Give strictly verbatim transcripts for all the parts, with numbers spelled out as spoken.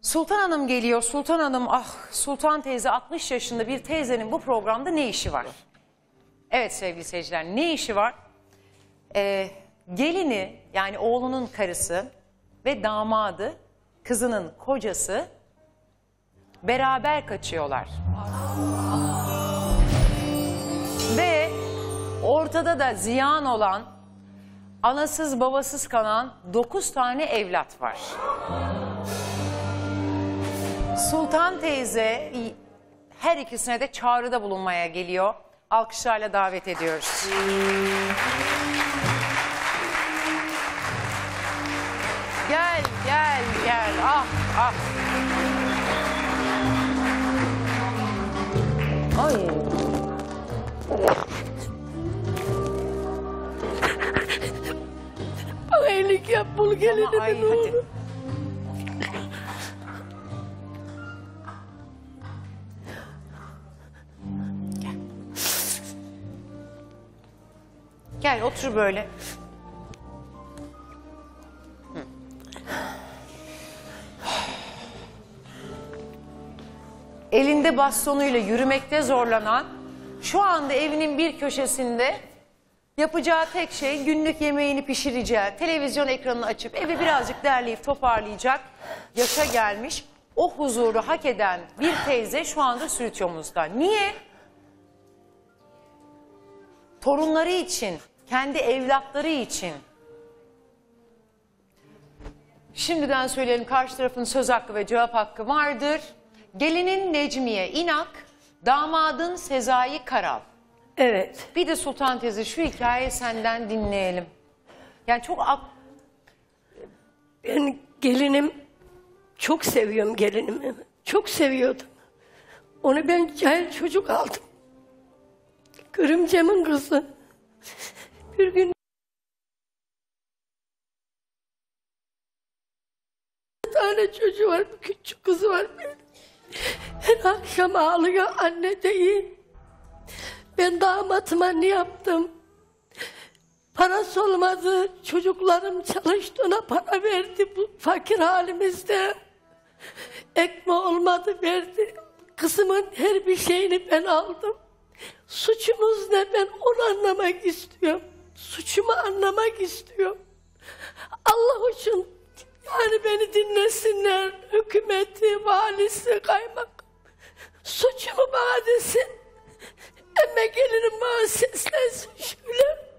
Sultan Hanım geliyor. Sultan Hanım, ah Sultan teyze, altmış yaşında bir teyzenin bu programda ne işi var? Evet sevgili seyirciler, ne işi var? Ee, gelini, yani oğlunun karısı ve damadı, kızının kocası beraber kaçıyorlar. Ve ortada da ziyan olan, anasız babasız kalan dokuz tane evlat var. Sultan teyze her ikisine de çağrıda bulunmaya geliyor. Alkışlarla davet ediyoruz. Gel, gel, gel. Ah, ah. Ay. Bana iyilik yap, bul gelinimi. Ay, hadi. Gel. Gel otur böyle. Hı. Elinde bastonuyla yürümekte zorlanan, şu anda evinin bir köşesinde yapacağı tek şey günlük yemeğini pişireceği, televizyon ekranını açıp evi birazcık derleyip toparlayacak yaşa gelmiş, o huzuru hak eden bir teyze şu anda stüdyomuzda. Niye? Torunları için, kendi evlatları için. Şimdiden söyleyelim, karşı tarafın söz hakkı ve cevap hakkı vardır. Gelinin Necmiye İnak, damadın Sezai Karal. Evet. Bir de Sultan teyze şu hikayeyi senden dinleyelim. Yani çok... Ben gelinim, çok seviyorum gelinimi. Çok seviyordum. Onu ben cahil çocuk aldım. Görümcemin kızı. Bir gün bir tane çocuğu var, bir küçük kızı var benim. Her akşam ağlıyor, anne değil. Ben damatıma ne yaptım? Parası olmadı, çocuklarım çalıştı, ona para verdi bu fakir halimizde. Ekmeği olmadı, verdi. Kızımın her bir şeyini ben aldım. Suçunuz ne? Ben onu anlamak istiyorum. Suçumu anlamak istiyorum. Allah için yani beni dinlesinler. Hükümeti, valisi, kaymak. Suçumu bana desin. Emme gelinim bana seslensin şöyle.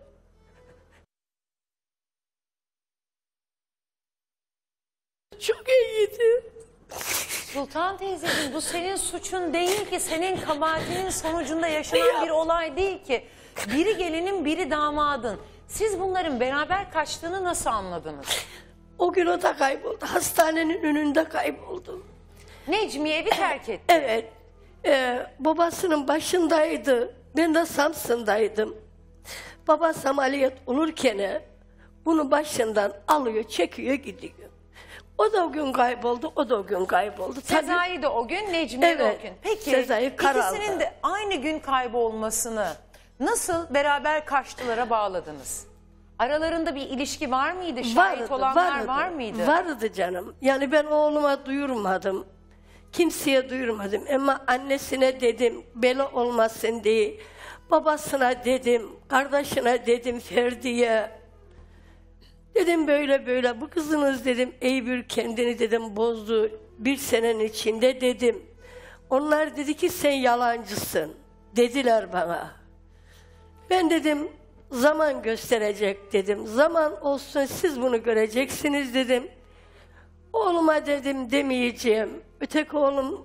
Çok iyiydi. Sultan teyzeciğim, bu senin suçun değil ki, senin kabahatinin sonucunda yaşanan bir olay değil ki. Biri gelinin, biri damadın. Siz bunların beraber kaçtığını nasıl anladınız? O gün o da kayboldu. Hastanenin önünde kayboldu. Necmiye evi terk etti. Evet. Ee, babasının başındaydı. Ben de Samsun'daydım. Babası ameliyat olurken bunu başından alıyor, çekiyor, gidiyor. O da o gün kayboldu, o da o gün kayboldu. Sezai de o gün, Necmiye evet, de o gün. Peki Sezai Karal'da. ikisinin de aynı gün kaybolmasını nasıl beraber kaçtılara bağladınız? Aralarında bir ilişki var mıydı? Şahit vardı, olanlar vardı, var mıydı? Vardı canım. Yani ben oğluma duyurmadım. Kimseye duyurmadım. Ama annesine dedim, bela olmasın diye. Babasına dedim, kardeşine dedim, Ferdi'ye. Dedim böyle böyle, bu kızınız dedim, Eybür kendini dedim bozdu bir senenin içinde dedim. Onlar dedi ki sen yalancısın dediler bana. Ben dedim zaman gösterecek dedim. Zaman olsun, siz bunu göreceksiniz dedim. Oğluma dedim demeyeceğim. Öteki oğlum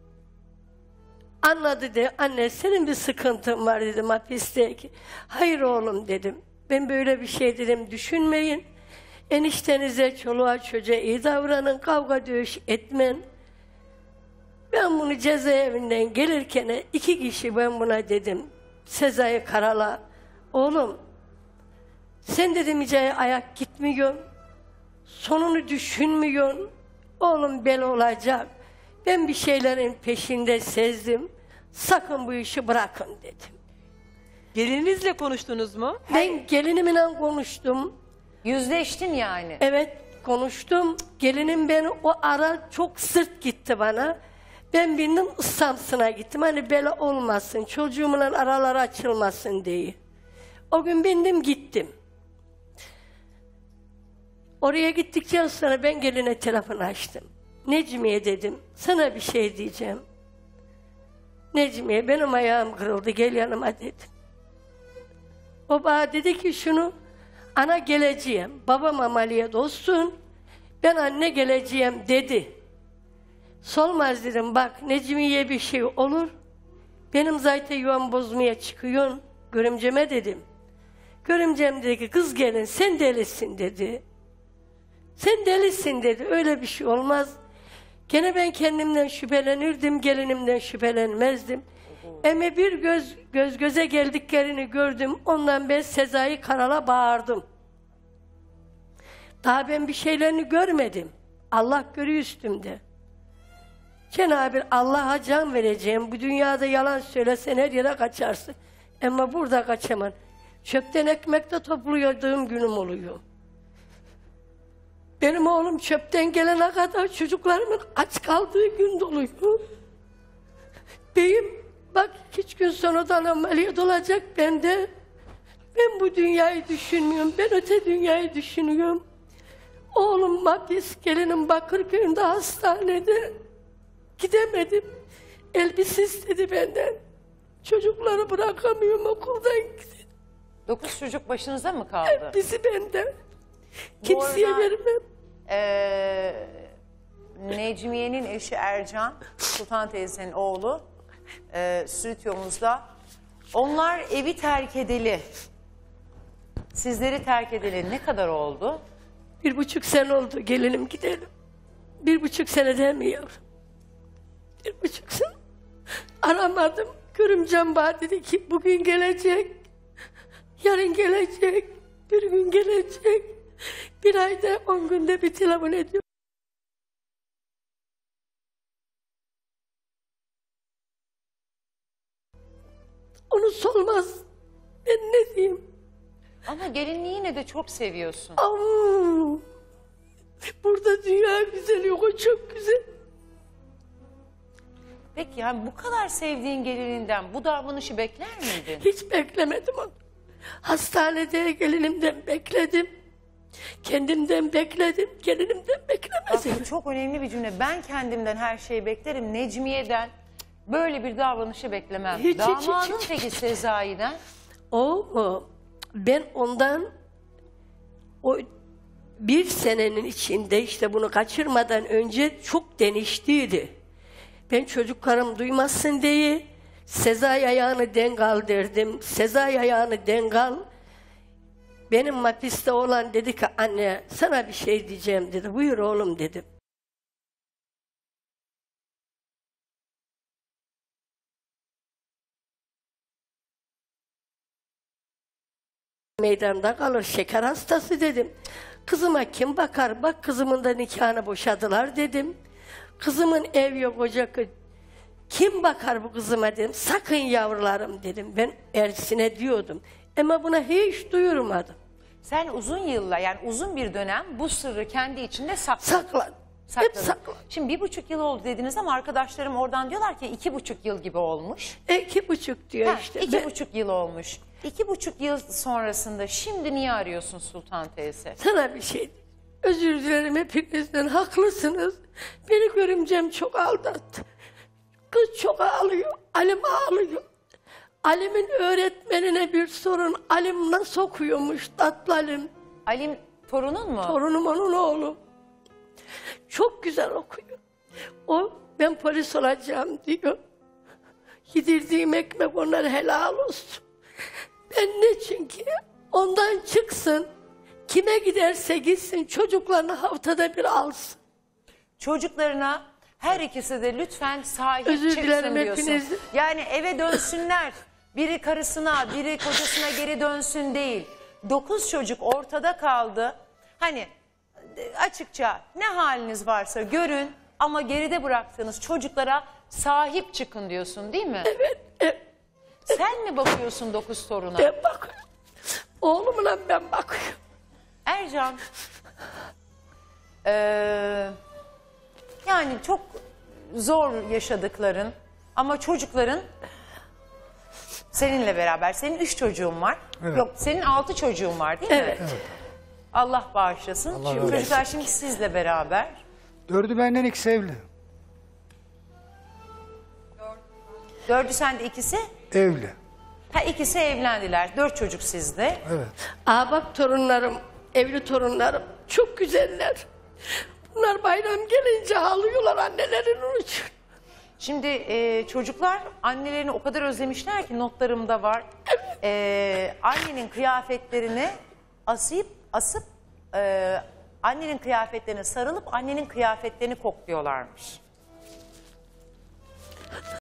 anladı de, anne senin bir sıkıntın var dedim hapisteki. Hayır oğlum dedim. Ben böyle bir şey dedim düşünmeyin. Eniştenize, çoluğa, çocuğa iyi davranın, kavga dövüş etmeyin. Ben bunu cezaevinden gelirken iki kişi ben buna dedim. Sezai Karal'a, oğlum sen dedim hiç ayak gitmiyorsun. Sonunu düşünmüyorsun. Oğlum bela olacak. Ben bir şeylerin peşinde sezdim. Sakın bu işi bırakın dedim. Gelininizle konuştunuz mu? Ben gelinimle konuştum. Yüzleştin yani. Evet. konuştum. Gelinim beni o ara çok sırt gitti bana. Ben bindim Samsun'a gittim. Hani böyle olmasın, çocuğumla araları açılmasın diye. O gün bindim gittim. Oraya gittikten sonra ben geline telefon açtım. Necmiye dedim, sana bir şey diyeceğim. Necmiye, benim ayağım kırıldı, gel yanıma dedim. O bana dedi ki şunu, ana geleceğim, babam ameliyat olsun, ben anne geleceğim dedi. Solmaz dedim, bak Necmiye bir şey olur, benim zaten yuvam bozmaya çıkıyorsun, görümceme dedim. Görümcem dedi ki, kız gelin sen delisin dedi. Sen delisin dedi, öyle bir şey olmaz. Gene ben kendimden şüphelenirdim, gelinimden şüphelenmezdim. Ama bir göz, göz göze geldiklerini gördüm, ondan ben Sezai Karal'a bağırdım. Daha ben bir şeylerini görmedim. Allah görüyor üstümde. Cenab-ı Allah'a can vereceğim, bu dünyada yalan söylesen her yere kaçarsın. Ama burada kaçamam. Çöpten ekmek de topluyordum günüm oluyor. Benim oğlum çöpten gelene kadar çocuklarımın aç kaldığı gün doluyor. Beyim bak hiç gün sonradan ameliyat olacak bende. Ben bu dünyayı düşünmüyorum, ben öte dünyayı düşünüyorum. Oğlum Mabis, gelinim Bakırköy'ünde hastanede. Gidemedim. Elbise istedi benden. Çocukları bırakamıyorum okuldan gidin. Dokuz çocuk başınıza mı kaldı? Elbise benden. Kimseye arada, vermem. Ee, Necmiye'nin eşi Ercan, Sultan teyzenin oğlu, e, stüdyomuzda. Onlar evi terk edeli, sizleri terk edeli ne kadar oldu? Bir buçuk sene oldu gelelim gidelim. Bir buçuk sene değil mi yavrum? Bir buçuk sene. Aramadım. Görümcem bana dedi ki bugün gelecek. Yarın gelecek. Bir gün gelecek. Bir ayda on günde bir telefon ediyor. Onu sormaz. Ben ne diyeyim? Ama gelinliği yine de çok seviyorsun. Aa, burada dünya güzel yok, o çok güzel. Peki yani bu kadar sevdiğin gelininden bu davranışı bekler miydin? Hiç beklemedim onu. Hastanede gelinimden bekledim. Kendimden bekledim, gelinimden beklemedim. Bak, bu çok önemli bir cümle. Ben kendimden her şeyi beklerim. Necmiye'den böyle bir davranışı beklemem. Hiç, hiç, Damadın hiç. peki Sezai'den? O mu? Ben ondan o bir senenin içinde işte bunu kaçırmadan önce çok deniştiydi. Ben çocuklarım duymasın diye Sezai ayağını denk al derdim. Sezai ayağını denk al. Benim mapiste olan dedi ki anne sana bir şey diyeceğim dedi. Buyur oğlum dedim. Meydanda kalır, şeker hastası dedim. Kızıma kim bakar? Bak kızımın da nikahını boşadılar dedim. Kızımın ev yok, ocak yok. Kim bakar bu kızıma dedim. Sakın yavrularım dedim. Ben Ersin'e diyordum. Ama buna hiç duyurmadım. Sen uzun yıllar yani uzun bir dönem bu sırrı kendi içinde sakladın. Saklan. Hep Sakladın. saklan. Şimdi bir buçuk yıl oldu dediniz ama arkadaşlarım oradan diyorlar ki iki buçuk yıl gibi olmuş. E, iki buçuk diyor Ha, işte. iki Ben- buçuk yıl olmuş. İki buçuk yıl sonrasında şimdi niye arıyorsun Sultan teyze? Sana bir şey. Özür dilerim hepinizden, haklısınız. Beni görümcem çok aldattı. Kız çok ağlıyor, Alim ağlıyor. Alim'in öğretmenine bir sorun, Alim nasıl okuyormuş tatlı Alim. Alim torunun mu? Torunum onun oğlu. Çok güzel okuyor. O ben polis olacağım diyor. Yedirdiğim ekmek onlara helal olsun. Ben ne çünkü ondan çıksın. Kime giderse gitsin çocuklarını haftada bir alsın. Çocuklarına her ikisi de lütfen sahip Özür çıksın dilerim diyorsun. hepinizi. Yani eve dönsünler. Biri karısına, biri kocasına geri dönsün değil. Dokuz çocuk ortada kaldı. Hani açıkça ne haliniz varsa görün ama geride bıraktığınız çocuklara sahip çıkın diyorsun değil mi? Evet, evet. Sen mi bakıyorsun dokuz toruna? Ben bakıyorum. Oğlumla ben bakıyorum. Ercan, Ee, yani çok zor yaşadıkların ama çocukların seninle beraber. Senin üç çocuğun var. Evet. Yok, senin altı çocuğun var değil mi? Evet. Allah bağışlasın. Allah Şimdi razı olsun. çocuklar şimdi sizle beraber. Dördü benden, ikisi evli. Dördü sende, ikisi? Evli. Ha, ikisi evlendiler. Dört çocuk sizde. Evet. Aa bak torunlarım, evli torunlarım çok güzeller. Bunlar bayram gelince ağlıyorlar annelerinin için. Şimdi e, çocuklar annelerini o kadar özlemişler ki notlarımda var. E, annenin kıyafetlerini asıp asıp e, annenin kıyafetlerine sarılıp annenin kıyafetlerini kokluyorlarmış.